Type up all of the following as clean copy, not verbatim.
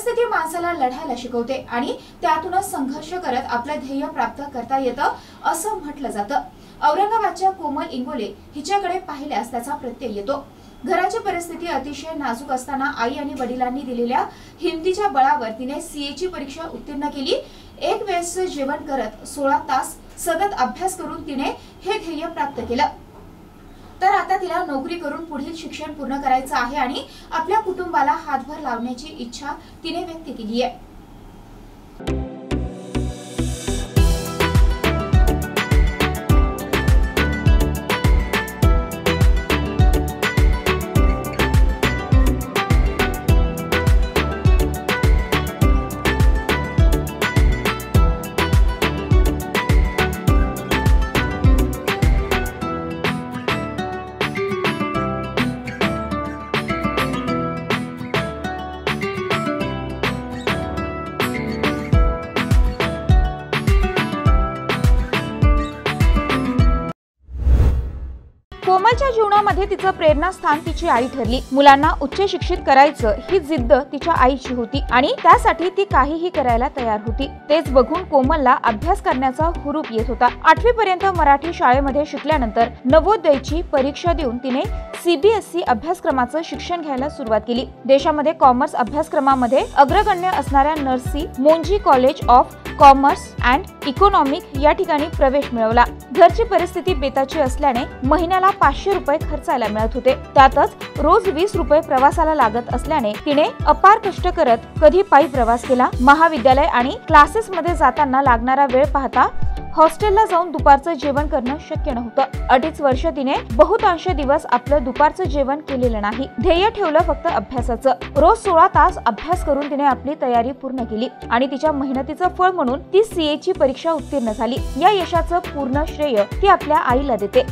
परिस्थिती माणसाला लढायला शिकवते आणि त्यातूनच संघर्ष करत आपलं ध्येय प्राप्त करता येतं असं म्हटलं जातं। औरंगाबादच्या कोमल इंगोले हिच्याकडे पाहिल्यास त्याचा प्रत्यय येतो। घराची परिस्थिती अतिशय नाजूक असताना आई आणि वडिलांनी दिलेल्या हिमतीच्या बळावर तिने सीएची परीक्षा उत्तीर्ण केली। एक वेळेचं जेवण करत 16 तास सतत अभ्यास करून तिने हे ध्येय प्राप्त केलं। तर आता तिला नोकरी करून पुढील शिक्षण पूर्ण करायचं आहे आणि आपल्या कुटुंबाला हातभार लावण्याची इच्छा तिने व्यक्त केली आहे। कोमलच्या जीवनामध्ये तिचं प्रेरणास्थान तिची आई ठरली। मुलांना उच्च शिक्षित करायचं ही जिद्द तिच्या आईची होती आणि त्यासाठी ती काहीही करायला तयार होती। तेच बघून कोमलला अभ्यास करण्याचा हुरूप येत होता। 8वी पर्यंत मराठी शाळेमध्ये शिकल्यानंतर नवोदयची परीक्षा देऊन तिने सीबीएसई अभ्यासक्रमाचं शिक्षण घ्यायला सुरुवात केली। देशामध्ये कॉमर्स अभ्यासक्रमामध्ये अग्रगण्य असणाऱ्या Narsee Monjee college of commerce and economic या ठिकाणी प्रवेश मिळवला। घरची परिस्थिती बेताची असल्याने महिन्याला 500 रुपये खर्चायला मिळत होते। त्यातच रोज 20 रुपये प्रवासाला लागत असल्याने तिने अपार कष्ट करत कधी पायी प्रवास केला। महाविद्यालय आणि क्लासेस मध्ये जाताना लागणारा वेळ पाहता हॉस्टेलला जाऊन दुपारचं जेवण करणं शक्य नव्हतं। 2.5 वर्ष तिने बहुतांश दिवस आपलं दुपारचं जेवण केलेलं नाही। ध्येय ठेवलं फक्त अभ्यासाचं। रोज 16 तास अभ्यास करून तिने आपली तयारी पूर्ण केली आणि तिच्या मेहनतीचं फळ म्हणून ती सीएची परीक्षा उत्तीर्ण झाली। या यशाचं पूर्ण श्रेय ती आपल्या आईला देते।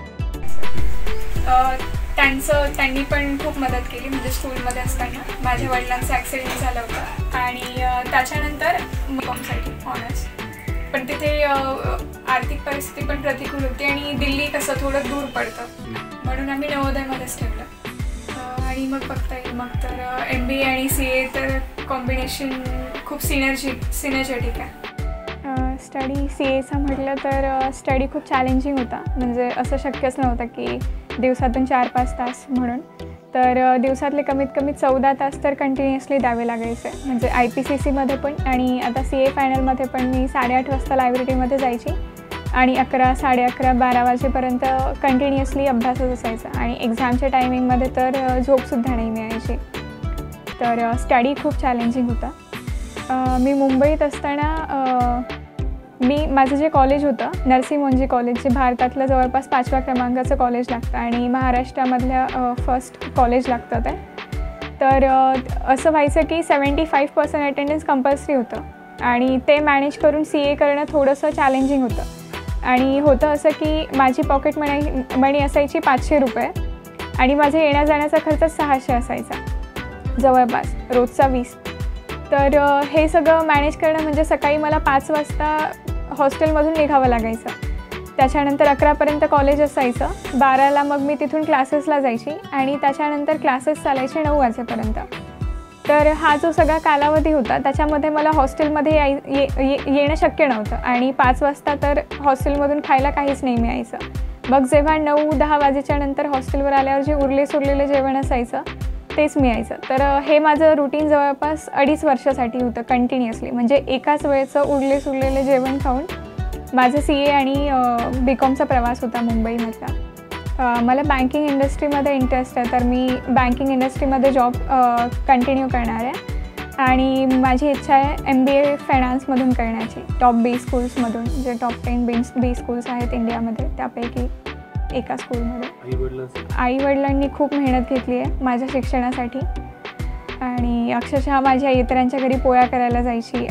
त्यांनी पण खूप मदत केली। म्हणजे स्कूलमध्ये असताना माझ्या वडिलांचा ॲक्सिडेंट झाला होता आणि त्याच्यानंतर कॉमसाठी ऑनर्स, पण तिथे आर्थिक परिस्थिती पण प्रतिकूल होती आणि दिल्ली कसं थोडं दूर पडतं, म्हणून आम्ही नवोदयमध्येच ठेवलं आणि मग बघता येईल। मग तर MBA आणि CA तर कॉम्बिनेशन खूप सिनर्जेटिक आहे। स्टडी CAचा म्हटलं तर स्टडी खूप चॅलेंजिंग होता। म्हणजे असं शक्यच नव्हतं की दिवसातून 4-5 तास म्हणून, तर दिवसातले कमीत कमी 14 तास तर कंटिन्युअसली द्यावे लागायचे। म्हणजे IPCCमध्ये पण आणि आता CA फायनलमध्ये पण मी 8:30 वाजता लायब्ररीमध्ये जायची आणि 11, 11:30, 12 वाजेपर्यंत कंटिन्युअसली अभ्यासच असायचा आणि एक्झामच्या टायमिंगमध्ये तर झोपसुद्धा नाही मिळायची। तर स्टडी खूप चॅलेंजिंग होता। मी मुंबईत असताना माझं जे कॉलेज होतं नर्सी मोंजी कॉलेज, जे भारतातलं जवळपास 5व्या क्रमांकाचं कॉलेज लागतं आणि महाराष्ट्रामधल्या फर्स्ट कॉलेज लागतं ते। तर असं व्हायचं की 75% अटेंडन्स कंपल्सरी होतं आणि ते मॅनेज करून CA करणं थोडंसं चॅलेंजिंग होतं। आणि होतं असं की माझी पॉकेट मनी असायची 500 रुपये आणि माझा येण्या जाण्याचा खर्च 600 असायचा जवळपास, रोजचा 20। तर हे सगळं मॅनेज करणं म्हणजे सकाळी मला 5 वाजता हॉस्टेलमधून निघावं लागायचं। त्याच्यानंतर 11पर्यंत कॉलेज असायचं, 12ला मग मी तिथून क्लासेसला जायची आणि त्याच्यानंतर क्लासेस चालायचे 9 वाजेपर्यंत। तर हा जो सगळा कालावधी होता त्याच्यामध्ये मला हॉस्टेलमध्ये येणं शक्य नव्हतं आणि 5 वाजता तर हॉस्टेलमधून खायला काहीच नाही मिळायचं। मग जेव्हा 9-10 वाजेच्या नंतर हॉस्टेलवर आल्यावर जे उरलेसुरलेलं जेवण असायचं तेच मिळायचं। तर हे माझं रुटीन जवळपास 2.5 वर्षासाठी होतं कंटिन्युअसली। म्हणजे एकाच वेळेचं उरलेसुरलेलं जेवण खाऊन माझं CA आणि BComचा प्रवास होता मुंबईमधला। मला बँकिंग इंडस्ट्रीमध्ये इंटरेस्ट आहे, तर मी बँकिंग इंडस्ट्रीमध्ये जॉब कंटिन्यू करणार आहे आणि माझी इच्छा आहे MBA फायनान्समधून करण्याची, टॉप B स्कूल्समधून, जे टॉप 10 B स्कूल्स आहेत इंडियामध्ये त्यापैकी एका स्कूलमध्ये। आई-वडिलांनी खूप मेहनत घेतली आहे माझ्या शिक्षणासाठी आणि अक्षरशः माझ्या इतरांच्या घरी पोळ्या करायला जायची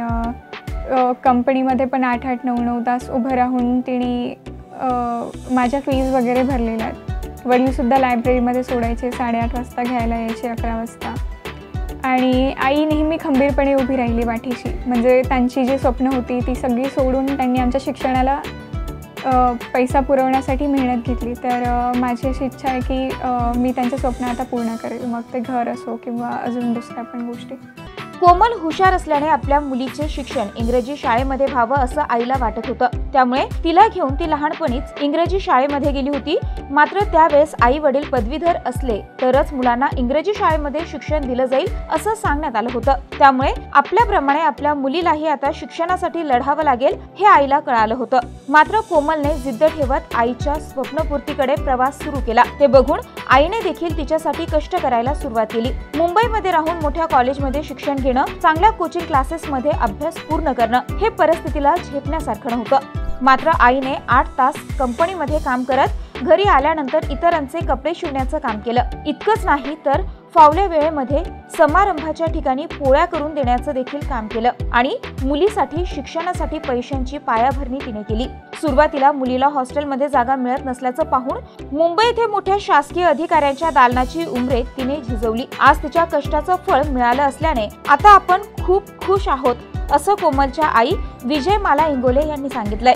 आणि कंपनीमध्ये पण 8-8, 9-9 तास उभं राहून तिने माझ्या फीज वगैरे भरलेल्या आहेत। वडीलसुद्धा लायब्ररीमध्ये सोडायचे, 8:30 वाजता घ्यायला यायचे, 11 वाजता। आणि आई नेहमी खंबीरपणे उभी राहिली पाठीशी। म्हणजे त्यांची जी स्वप्न होती ती सगळी सोडून त्यांनी आमच्या शिक्षणाला पैसा पुरवण्यासाठी मेहनत घेतली। तर माझी अशी इच्छा आहे की मी त्यांचं स्वप्न आता पूर्ण करेल, मग ते घर असो किंवा अजून दुसऱ्या पण गोष्टी। कोमल हुशार असल्याने आपल्या मुलीचे शिक्षण इंग्रजी शाळेमध्ये व्हावं असं आईला वाटत होतं, त्यामुळे तिला घेऊन ती लहानपणीच इंग्रजी शाळेमध्ये गेली होती। मात्र त्यावेळेस आई वडील पदवीधर असले तरच मुलांना इंग्रजी शाळेमध्ये शिक्षण दिलं जाईल असं सांगण्यात आलं होतं, त्यामुळे आपल्याप्रमाणे आपल्या मुलीलाही आता शिक्षणासाठी लढावं लागेल हे आईला कळालं होतं। मात्र कोमलने जिद्द ठेवत आईच्या स्वप्नपूर्तीकडे प्रवास सुरू केला। ते बघून आईने देखील तिच्यासाठी कष्ट करायला सुरुवात केली। मुंबईमध्ये राहून मोठ्या कॉलेजमध्ये शिक्षण घेणं, चांगल्या कोचिंग क्लासेसमध्ये अभ्यास पूर्ण करणं हे परिस्थितीला झेपण्यासारखं नव्हतं। मात्र आईने 8 तास कंपनीमध्ये काम करत घरी आल्यानंतर इतरांचे कपडे शिवण्याचं काम केलं। इतकंच नाही तर फावल्या वेळेमध्ये समारंभाच्या ठिकाणी पोळ्या करून देण्याचं देखील काम केलं आणि मुलीसाठी शिक्षणासाठी पैशांची पायाभरणी तिने केली। सुरुवातीला मुलीला हॉस्टेलमध्ये जागा मिळत नसल्याचं पाहून मुंबई येथे मोठ्या शासकीय अधिकाऱ्यांच्या दालनाची उंबरे तिने झिजवली। आज तिच्या कष्टाचं फळ मिळालं असल्याने आता आपण खूप खुश आहोत असं कोमलच्या आई विजयमाला इंगोले यांनी सांगितलंय।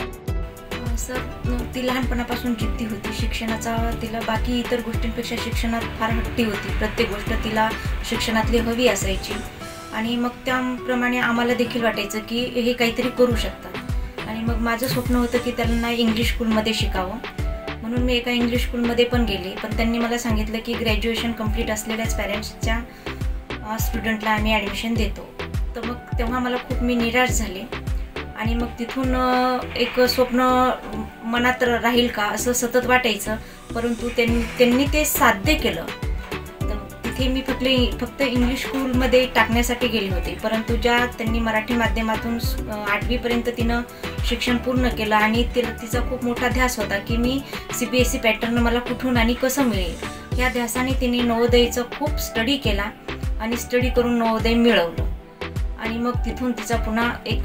सर, ती लहानपणापासून जिद्दी होती शिक्षणाचा, तिला बाकी इतर गोष्टींपेक्षा शिक्षणात फार हट्टी होती। प्रत्येक गोष्ट तिला शिक्षणातली हवी असायची आणि मग त्याप्रमाणे आम्हाला देखील वाटायचं की हे काहीतरी करू शकतात। आणि मग माझं स्वप्न होतं की त्यांना इंग्लिश स्कूलमध्ये शिकावं, म्हणून मी एका इंग्लिश स्कूलमध्ये पण गेले। पण त्यांनी मला सांगितलं की ग्रॅज्युएशन कंप्लीट असलेल्याच पॅरेंट्सच्या स्टुडंटला आम्ही ॲडमिशन देतो। तर मग तेव्हा मला खूप मी निराश झाले आणि मग तिथून एक स्वप्न मनात राहील का असं सतत वाटायचं, परंतु त्यांनी ते साध्य केलं। तर तिथे मी फक्त इंग्लिश स्कूलमध्ये टाकण्यासाठी गेले होते, परंतु त्यांनी मराठी माध्यमातून 8वीपर्यंत तिनं शिक्षण पूर्ण केलं आणि तिचा खूप मोठा ध्यास होता की मी CBSE पॅटर्न मला कुठून आणि कसं मिळेल। या ध्यासाने तिने नवोदयचं खूप स्टडी केला आणि स्टडी करून नवोदय मिळवलं आणि मग तिथून तिचा पुन्हा एक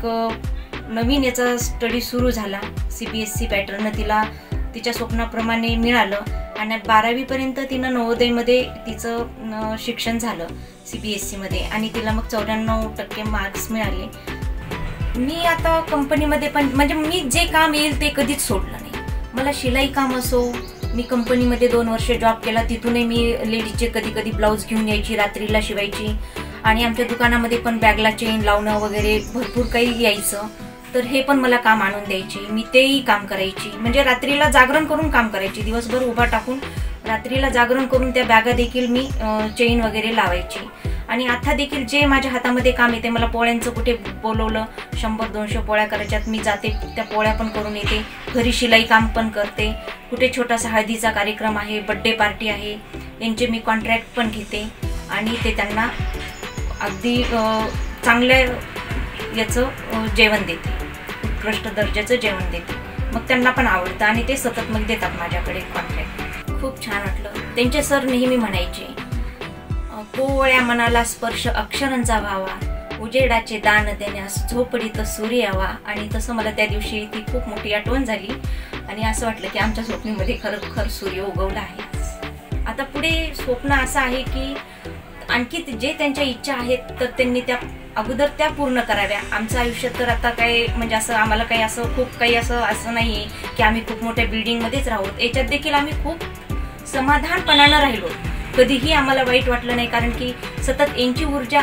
नवीन याचा स्टडी सुरू झाला। CBSE पॅटर्न तिला तिच्या स्वप्नाप्रमाणे मिळालं आणि 12वीपर्यंत तिनं नवोदयमध्ये तिचं शिक्षण झालं CBSEमध्ये आणि तिला मग 94% मार्क्स मिळाले। मी आता कंपनीमध्ये पण म्हणजे मी जे काम येईल ते कधीच सोडलं नाही। मला शिलाई काम असो, मी कंपनीमध्ये 2 वर्ष जॉब केला, तिथूनही मी लेडीजचे कधी ब्लाऊज घेऊन यायची, रात्रीला शिवायची आणि आमच्या दुकानामध्ये पण बॅगला चेन लावणं वगैरे भरपूर काही यायचं, तर हे पण मला काम आणून द्यायची, मी तेही काम करायची। म्हणजे रात्रीला जागरण करून काम करायची, दिवसभर उभा टाकून रात्रीला जागरण करून त्या बॅगा देखील मी चेन वगैरे लावायची। आणि आता देखील जे माझ्या हातामध्ये काम येते, मला पोळ्यांचं कुठे बोलवलं 100-200 पोळ्या करायच्यात, मी जाते त्या पोळ्या पण करून येते, घरी शिलाई काम पण करते, कुठे छोटासा हळदीचा कार्यक्रम आहे, बड्डे पार्टी आहे, यांचे मी कॉन्ट्रॅक्ट पण घेते आणि ते त्यांना अगदी चांगल्या याचं जेवण देते, उत्कृष्ट दर्जाचं जेवण देते। मग त्यांना पण आवडतं आणि ते सतत मग देतात माझ्याकडे कॉन्ट्रॅक्ट। खूप छान वाटलं। त्यांचे सर नेहमी म्हणायचे, कोवळ्या मनाला स्पर्श अक्षरांचा व्हावा, उजेडाचे दान देण्यास झोपडीत सूर्य यावा। आणि तसं मला त्या दिवशी ती खूप मोठी आठवण झाली आणि असं वाटलं की आमच्या स्वप्नीमध्ये खरोखर सूर्य उगवला आहे। आता पुढे स्वप्न असं आहे की आणखी जे त्यांच्या इच्छा आहेत तर त्यांनी त्या अगोदर त्या पूर्ण कराव्या। आमचं आयुष्य तर आता काय म्हणजे असं आम्हाला काही असं खूप काही असं नाही आहे की आम्ही खूप मोठ्या बिल्डिंगमध्येच राहूत, याच्यात देखील आम्ही खूप समाधानपणानं राहिलो, कधीही आम्हाला वाईट वाटलं नाही, कारण की सतत यांची ऊर्जा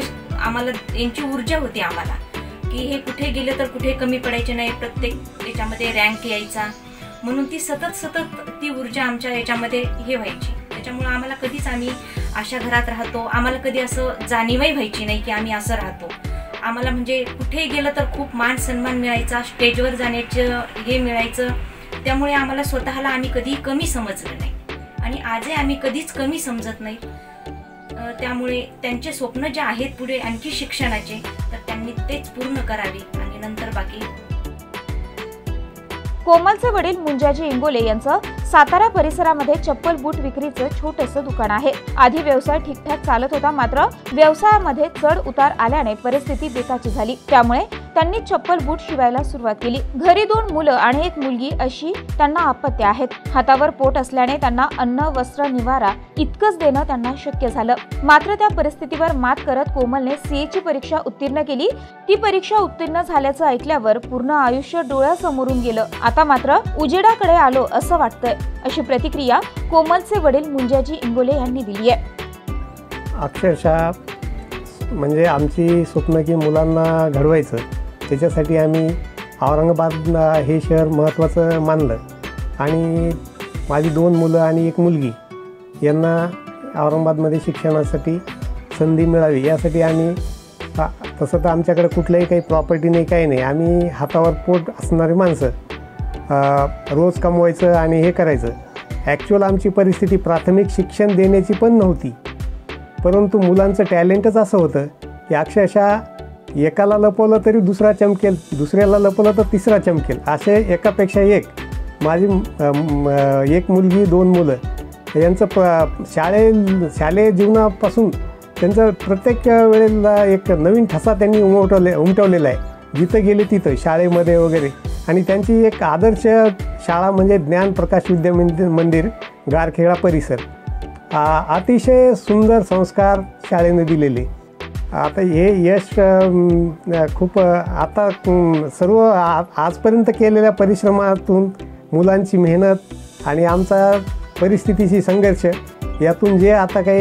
यांची ऊर्जा होती आम्हाला की हे कुठे गेले तर कुठे कमी पडायचे नाही, प्रत्येक याच्यामध्ये रँक यायचा, म्हणून ती सतत ती ऊर्जा आमच्या याच्यामध्ये हे व्हायची। त्याच्यामुळे आम्हाला कधीच आम्ही अशा घरात राहतो, आम्हाला कधी असं जाणीवही व्हायची नाही की आम्ही असं राहतो। आम्हाला म्हणजे कुठेही गेलं तर खूप मान सन्मान मिळायचा, स्टेजवर जाण्याचं हे मिळायचं, त्यामुळे आम्हाला स्वतःला आम्ही कधीही कमी समजलं नाही आणि आजही आम्ही कधीच कमी समजत नाही। त्यामुळे त्यांचे स्वप्न जे आहेत पुढे आणखी शिक्षणाचे, तर त्यांनी तेच पूर्ण करावे आणि नंतर बाकी। कोमलचे वडील मुंजाजी इंगोले यांचं सातारा परिसरामध्ये चप्पल बूट विक्रीचं छोटंसं दुकान आहे। आधी व्यवसाय ठीकठाक चालत होता, मात्र व्यवसायामध्ये चढ उतार आल्याने परिस्थिती बेताची झाली, त्यामुळे त्यांनी चप्पल बूट शिवायला सुरुवात केली। घरी 2 मुलं आणि 1 मुलगी अशी त्यांना अपत्य आहेत। हातावर पोट असल्याने त्यांना अन्न, वस्त्र, निवारा इतकंच देणं त्यांना शक्य झालं। मात्र त्या परिस्थितीवर मात करत कोमलने CA ची परीक्षा उत्तीर्ण केली। ती परीक्षा उत्तीर्ण झाल्याचं ऐकल्यावर पूर्ण आयुष्य डोळ्यासमोरून गेलं, आता मात्र उजेडाकडे आलो असं वाटतंय, अशी प्रतिक्रिया कोमलचे वडील मुंजाजी इंगोले यांनी दिली आहे। अक्षरशः म्हणजे आमची स्वप्न की मुलांना घडवायचं, त्याच्यासाठी आम्ही औरंगाबाद हे शहर महत्त्वाचं मानलं आणि माझी 2 मुलं आणि 1 मुलगी यांना औरंगाबादमध्ये शिक्षणासाठी संधी मिळावी यासाठी आम्ही तसं तर आमच्याकडे कुठलंही काही प्रॉपर्टी नाही, काही नाही. आम्ही हातावर पोट असणारी माणसं, रोज कमवायचं आणि हे करायचं. ॲक्च्युअल आमची परिस्थिती प्राथमिक शिक्षण देण्याची पण नव्हती, परंतु मुलांचं टॅलेंटच असं होतं की अक्षरशः एकाला लपवलं तरी दुसरा चमकेल, दुसऱ्याला लपवलं तर तिसरा चमकेल, असे एकापेक्षा एक. माझी 1 मुलगी 2 मुलं यांचं शालेय जीवनापासून त्यांचं प्रत्येक वेळेला एक नवीन ठसा त्यांनी उमटवलेला आहे, जिथं गेले तिथं शाळेमध्ये वगैरे. आणि त्यांची एक आदर्श शाळा म्हणजे ज्ञान प्रकाश विद्या मंदिर, गारखेडा परिसर. अतिशय सुंदर संस्कार शाळेने दिलेले. आता हे यश खूप आता सर्व आजपर्यंत केलेल्या परिश्रमातून, मुलांची मेहनत आणि आमचा परिस्थितीशी संघर्ष यातून जे आता काही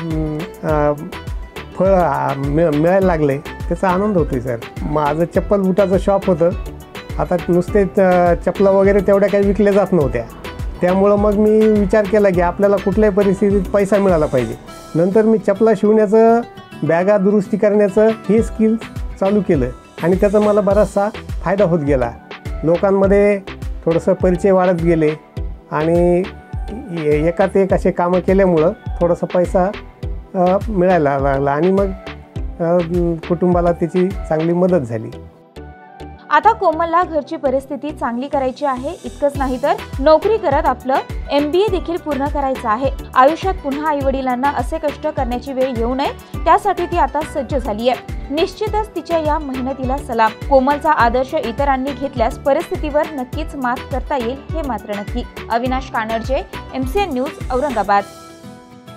फळ मिळायला लागले त्याचा आनंद होतो आहे सर. माझं चप्पल बुटाचं शॉप होतं. आता नुसते चपला वगैरे तेवढ्या काही विकल्या जात नव्हत्या, त्यामुळं मग मी विचार केला की आपल्याला कुठल्याही परिस्थितीत पैसा मिळाला पाहिजे. नंतर मी चपला शिवण्याचं, बॅगा दुरुस्ती करण्याचं हे स्किल चालू केलं आणि त्याचा मला बराचसा फायदा होत गेला. लोकांमध्ये थोडंसं परिचय वाढत गेले आणि एकात एक असे कामं केल्यामुळं थोडासा पैसा मिळायला लागला आणि मग कुटुंबाला त्याची चांगली मदत झाली. आता कोमलला घरची परिस्थिती चांगली करायची आहे. इतकंच नाही तर नोकरी करत आपलं MBA देखील पूर्ण करायचं आहे. आयुष्यात पुन्हा आईवडिलांना असे कष्ट करण्याची वेळ येऊ नये, त्यासाठी ती आता सज्ज झाली आहे. निश्चितच तिच्या या मेहनतीला सलाम. कोमलचा आदर्श इतरांनी घेतल्यास परिस्थितीवर नक्कीच मात करता येईल, हे मात्र नक्की. Avinash Kanadje, MCN news, Aurangabad.